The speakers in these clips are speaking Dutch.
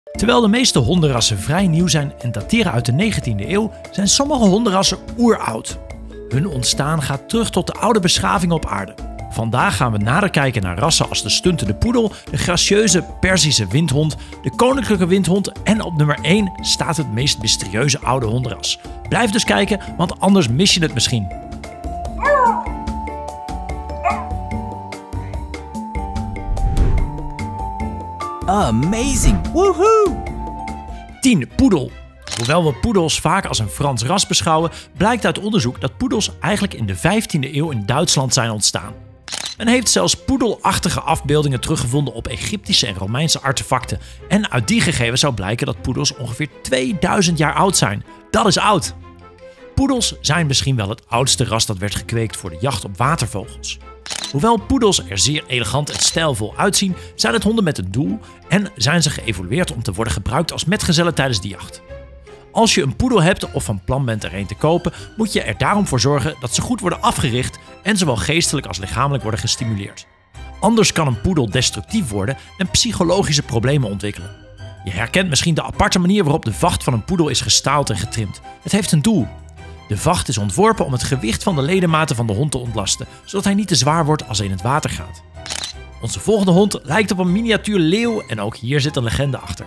Terwijl de meeste hondenrassen vrij nieuw zijn en dateren uit de 19e eeuw, zijn sommige hondenrassen oeroud. Hun ontstaan gaat terug tot de oude beschaving op aarde. Vandaag gaan we nader kijken naar rassen als de stuntende poedel, de gracieuze Perzische windhond, de koninklijke windhond en op nummer 1 staat het meest mysterieuze oude hondenras. Blijf dus kijken, want anders mis je het misschien. Amazing! Woohoo! 10. Poedel. Hoewel we poedels vaak als een Frans ras beschouwen, blijkt uit onderzoek dat poedels eigenlijk in de 15e eeuw in Duitsland zijn ontstaan. Men heeft zelfs poedelachtige afbeeldingen teruggevonden op Egyptische en Romeinse artefacten. En uit die gegevens zou blijken dat poedels ongeveer 2000 jaar oud zijn. Dat is oud! Poedels zijn misschien wel het oudste ras dat werd gekweekt voor de jacht op watervogels. Hoewel poedels er zeer elegant en stijlvol uitzien, zijn het honden met een doel en zijn ze geëvolueerd om te worden gebruikt als metgezellen tijdens de jacht. Als je een poedel hebt of van plan bent er een te kopen, moet je er daarom voor zorgen dat ze goed worden afgericht en zowel geestelijk als lichamelijk worden gestimuleerd. Anders kan een poedel destructief worden en psychologische problemen ontwikkelen. Je herkent misschien de aparte manier waarop de vacht van een poedel is gestaald en getrimd. Het heeft een doel. De vacht is ontworpen om het gewicht van de ledematen van de hond te ontlasten, zodat hij niet te zwaar wordt als hij in het water gaat. Onze volgende hond lijkt op een miniatuur leeuw en ook hier zit een legende achter.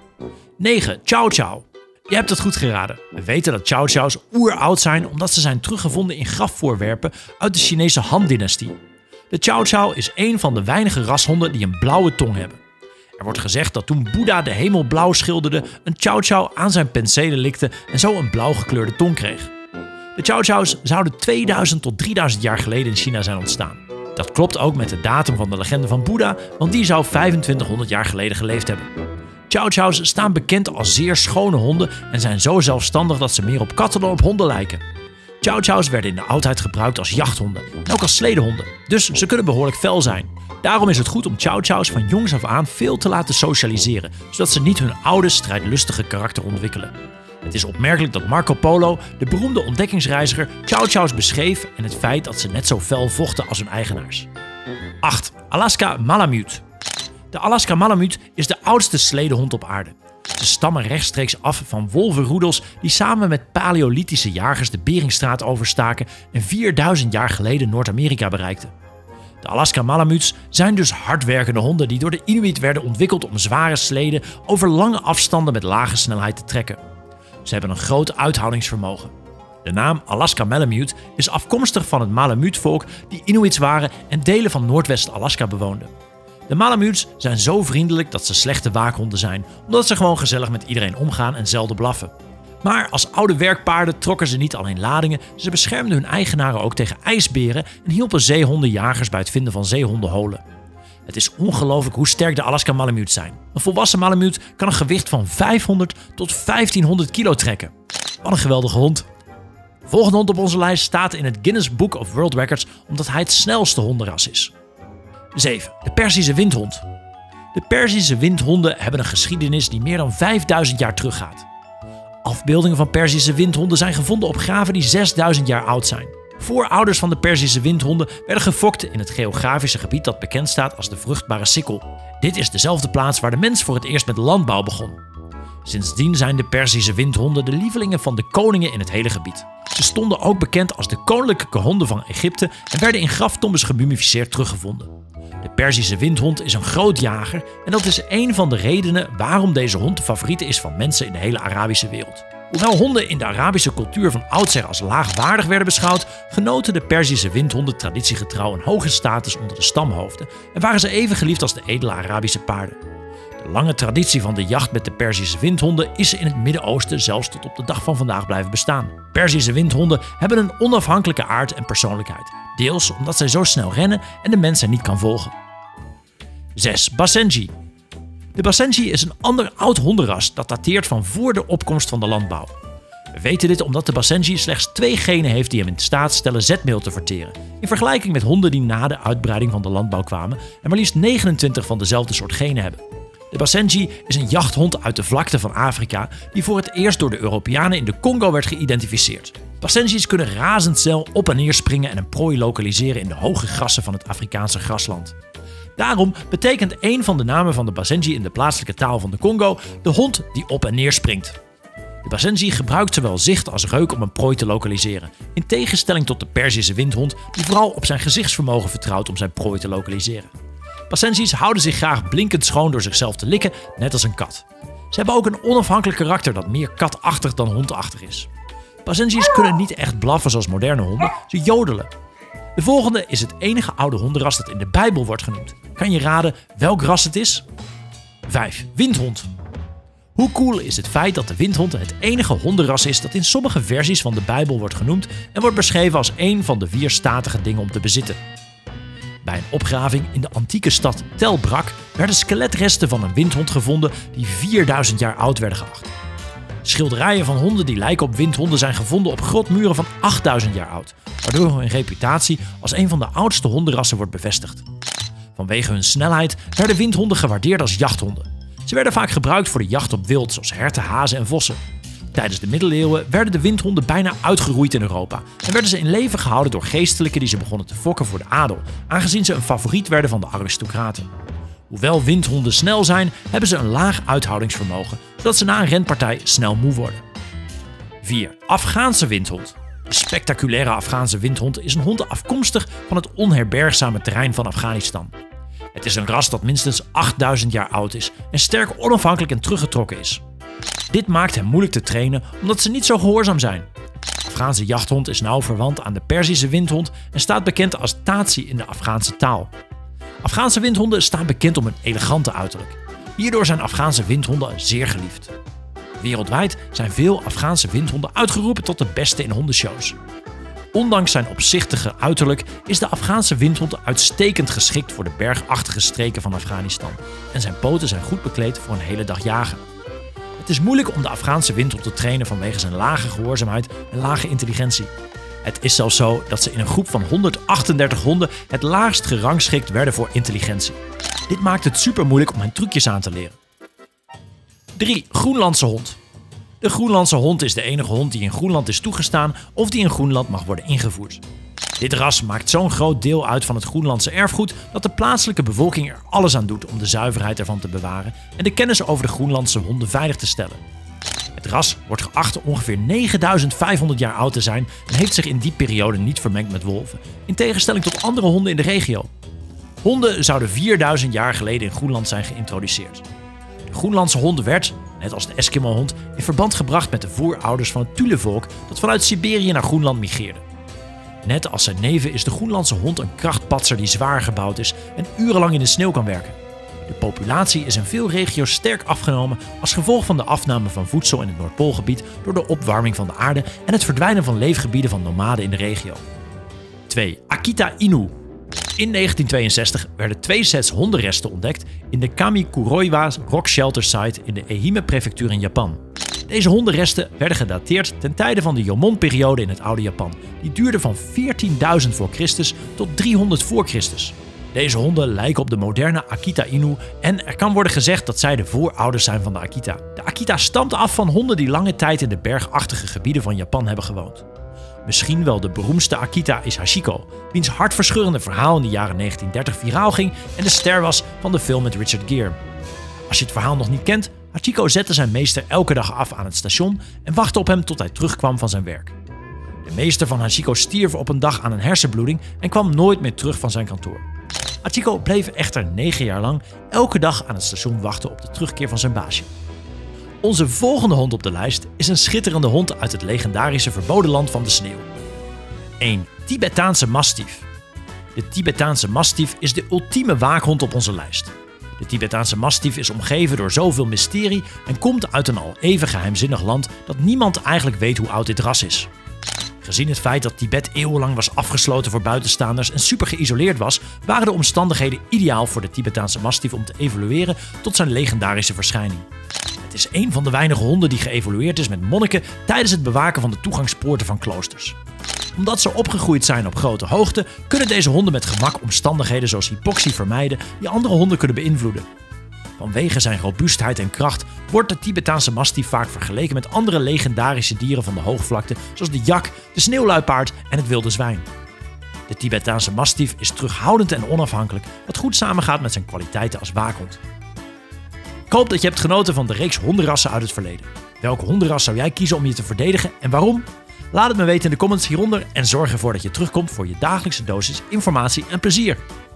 9. Chow Chow. Je hebt het goed geraden. We weten dat Chow Chows oeroud zijn omdat ze zijn teruggevonden in grafvoorwerpen uit de Chinese Han-dynastie. De Chow Chow is een van de weinige rashonden die een blauwe tong hebben. Er wordt gezegd dat toen Boeddha de hemel blauw schilderde, een Chow Chow aan zijn penselen likte en zo een blauw gekleurde tong kreeg. De Chow Chows zouden 2000 tot 3000 jaar geleden in China zijn ontstaan. Dat klopt ook met de datum van de legende van Boeddha, want die zou 2500 jaar geleden geleefd hebben. Chow Chows staan bekend als zeer schone honden en zijn zo zelfstandig dat ze meer op katten dan op honden lijken. Chow Chows werden in de oudheid gebruikt als jachthonden en ook als sledehonden, dus ze kunnen behoorlijk fel zijn. Daarom is het goed om Chow Chows van jongs af aan veel te laten socialiseren, zodat ze niet hun oude, strijdlustige karakter ontwikkelen. Het is opmerkelijk dat Marco Polo, de beroemde ontdekkingsreiziger, Chow Chows beschreef en het feit dat ze net zo fel vochten als hun eigenaars. 8. Alaska Malamute. De Alaska Malamute is de oudste sledehond op aarde. Ze stammen rechtstreeks af van wolvenroedels die samen met paleolithische jagers de Beringstraat overstaken en 4000 jaar geleden Noord-Amerika bereikten. De Alaska Malamutes zijn dus hardwerkende honden die door de Inuit werden ontwikkeld om zware sleden over lange afstanden met lage snelheid te trekken. Ze hebben een groot uithoudingsvermogen. De naam Alaska Malamute is afkomstig van het Malamute-volk die Inuits waren en delen van Noordwest-Alaska bewoonden. De Malamutes zijn zo vriendelijk dat ze slechte waakhonden zijn, omdat ze gewoon gezellig met iedereen omgaan en zelden blaffen. Maar als oude werkpaarden trokken ze niet alleen ladingen, ze beschermden hun eigenaren ook tegen ijsberen en hielpen zeehondenjagers bij het vinden van zeehondenholen. Het is ongelooflijk hoe sterk de Alaska Malamutes zijn. Een volwassen Malamute kan een gewicht van 500 tot 1500 kilo trekken. Wat een geweldige hond. De volgende hond op onze lijst staat in het Guinness Book of World Records omdat hij het snelste hondenras is. 7. De Perzische windhond. De Perzische windhonden hebben een geschiedenis die meer dan 5000 jaar teruggaat. Afbeeldingen van Perzische windhonden zijn gevonden op graven die 6000 jaar oud zijn. Voorouders van de Perzische windhonden werden gefokt in het geografische gebied dat bekend staat als de vruchtbare sikkel. Dit is dezelfde plaats waar de mens voor het eerst met landbouw begon. Sindsdien zijn de Perzische windhonden de lievelingen van de koningen in het hele gebied. Ze stonden ook bekend als de koninklijke honden van Egypte en werden in graftombes gemummificeerd teruggevonden. De Perzische windhond is een groot jager en dat is een van de redenen waarom deze hond de favoriete is van mensen in de hele Arabische wereld. Hoewel honden in de Arabische cultuur van oudsher als laagwaardig werden beschouwd, genoten de Perzische windhonden traditiegetrouw een hoge status onder de stamhoofden en waren ze even geliefd als de edele Arabische paarden. De lange traditie van de jacht met de Perzische windhonden is in het Midden-Oosten zelfs tot op de dag van vandaag blijven bestaan. Perzische windhonden hebben een onafhankelijke aard en persoonlijkheid, deels omdat zij zo snel rennen en de mens hen niet kan volgen. 6. Basenji. De Basenji is een ander oud hondenras dat dateert van voor de opkomst van de landbouw. We weten dit omdat de Basenji slechts 2 genen heeft die hem in staat stellen zetmeel te verteren, in vergelijking met honden die na de uitbreiding van de landbouw kwamen en maar liefst 29 van dezelfde soort genen hebben. De Basenji is een jachthond uit de vlakte van Afrika die voor het eerst door de Europeanen in de Congo werd geïdentificeerd. Basenjis kunnen razendsnel op en neer springen en een prooi lokaliseren in de hoge grassen van het Afrikaanse grasland. Daarom betekent een van de namen van de Basenji in de plaatselijke taal van de Congo de hond die op en neer springt. De Basenji gebruikt zowel zicht als reuk om een prooi te lokaliseren, in tegenstelling tot de Perzische windhond die vooral op zijn gezichtsvermogen vertrouwt om zijn prooi te lokaliseren. Basenjis houden zich graag blinkend schoon door zichzelf te likken, net als een kat. Ze hebben ook een onafhankelijk karakter dat meer katachtig dan hondachtig is. Basenjis kunnen niet echt blaffen zoals moderne honden, ze jodelen. De volgende is het enige oude hondenras dat in de Bijbel wordt genoemd. Kan je raden welk ras het is? 5. Windhond. Hoe cool is het feit dat de windhond het enige hondenras is dat in sommige versies van de Bijbel wordt genoemd en wordt beschreven als een van de 4 statige dingen om te bezitten. Bij een opgraving in de antieke stad Tel Brak werden skeletresten van een windhond gevonden die 4000 jaar oud werden geacht. Schilderijen van honden die lijken op windhonden zijn gevonden op grotmuren van 8000 jaar oud, waardoor hun reputatie als een van de oudste hondenrassen wordt bevestigd. Vanwege hun snelheid werden windhonden gewaardeerd als jachthonden. Ze werden vaak gebruikt voor de jacht op wild, zoals herten, hazen en vossen. Tijdens de middeleeuwen werden de windhonden bijna uitgeroeid in Europa en werden ze in leven gehouden door geestelijken die ze begonnen te fokken voor de adel, aangezien ze een favoriet werden van de aristocraten. Hoewel windhonden snel zijn, hebben ze een laag uithoudingsvermogen, zodat ze na een renpartij snel moe worden. 4. Afghaanse windhond. De spectaculaire Afghaanse windhond is een hond afkomstig van het onherbergzame terrein van Afghanistan. Het is een ras dat minstens 8000 jaar oud is en sterk onafhankelijk en teruggetrokken is. Dit maakt hem moeilijk te trainen omdat ze niet zo gehoorzaam zijn. De Afghaanse jachthond is nauw verwant aan de Perzische windhond en staat bekend als Tazi in de Afghaanse taal. Afghaanse windhonden staan bekend om hun elegante uiterlijk. Hierdoor zijn Afghaanse windhonden zeer geliefd. Wereldwijd zijn veel Afghaanse windhonden uitgeroepen tot de beste in hondenshows. Ondanks zijn opzichtige uiterlijk is de Afghaanse windhond uitstekend geschikt voor de bergachtige streken van Afghanistan en zijn poten zijn goed bekleed voor een hele dag jagen. Het is moeilijk om de Afghaanse windhond te trainen vanwege zijn lage gehoorzaamheid en lage intelligentie. Het is zelfs zo dat ze in een groep van 138 honden het laagst gerangschikt werden voor intelligentie. Dit maakt het super moeilijk om hen trucjes aan te leren. 3. Groenlandse hond. De Groenlandse hond is de enige hond die in Groenland is toegestaan of die in Groenland mag worden ingevoerd. Dit ras maakt zo'n groot deel uit van het Groenlandse erfgoed dat de plaatselijke bevolking er alles aan doet om de zuiverheid ervan te bewaren en de kennis over de Groenlandse honden veilig te stellen. Het ras wordt geacht ongeveer 9500 jaar oud te zijn en heeft zich in die periode niet vermengd met wolven, in tegenstelling tot andere honden in de regio. Honden zouden 4000 jaar geleden in Groenland zijn geïntroduceerd. De Groenlandse hond werd, net als de Eskimo-hond, in verband gebracht met de voorouders van het Thule-volk dat vanuit Siberië naar Groenland migreerde. Net als zijn neven is de Groenlandse hond een krachtpatser die zwaar gebouwd is en urenlang in de sneeuw kan werken. De populatie is in veel regio's sterk afgenomen als gevolg van de afname van voedsel in het Noordpoolgebied door de opwarming van de aarde en het verdwijnen van leefgebieden van nomaden in de regio. 2. Akita Inu. In 1962 werden 2 sets hondenresten ontdekt in de Kamikuroiwa Rock Shelter Site in de Ehime-prefectuur in Japan. Deze hondenresten werden gedateerd ten tijde van de Jomon-periode in het oude Japan. Die duurde van 14.000 voor Christus tot 300 voor Christus. Deze honden lijken op de moderne Akita Inu en er kan worden gezegd dat zij de voorouders zijn van de Akita. De Akita stamt af van honden die lange tijd in de bergachtige gebieden van Japan hebben gewoond. Misschien wel de beroemdste Akita is Hachiko, wiens hartverscheurende verhaal in de jaren 1930 viraal ging en de ster was van de film met Richard Gere. Als je het verhaal nog niet kent, Hachiko zette zijn meester elke dag af aan het station en wachtte op hem tot hij terugkwam van zijn werk. De meester van Hachiko stierf op een dag aan een hersenbloeding en kwam nooit meer terug van zijn kantoor. Hachiko bleef echter 9 jaar lang elke dag aan het station wachten op de terugkeer van zijn baasje. Onze volgende hond op de lijst is een schitterende hond uit het legendarische verboden land van de sneeuw. 1. Tibetaanse Mastiff. De Tibetaanse Mastiff is de ultieme waakhond op onze lijst. De Tibetaanse Mastiff is omgeven door zoveel mysterie en komt uit een al even geheimzinnig land dat niemand eigenlijk weet hoe oud dit ras is. Gezien het feit dat Tibet eeuwenlang was afgesloten voor buitenstaanders en super geïsoleerd was, waren de omstandigheden ideaal voor de Tibetaanse Mastiff om te evolueren tot zijn legendarische verschijning. Het is een van de weinige honden die geëvolueerd is met monniken tijdens het bewaken van de toegangspoorten van kloosters. Omdat ze opgegroeid zijn op grote hoogte, kunnen deze honden met gemak omstandigheden zoals hypoxie vermijden die andere honden kunnen beïnvloeden. Vanwege zijn robuustheid en kracht wordt de Tibetaanse Mastiff vaak vergeleken met andere legendarische dieren van de hoogvlakte zoals de jak, de sneeuwluipaard en het wilde zwijn. De Tibetaanse mastiff is terughoudend en onafhankelijk, wat goed samengaat met zijn kwaliteiten als waakhond. Ik hoop dat je hebt genoten van de reeks hondenrassen uit het verleden. Welke hondenras zou jij kiezen om je te verdedigen en waarom? Laat het me weten in de comments hieronder en zorg ervoor dat je terugkomt voor je dagelijkse dosis informatie en plezier.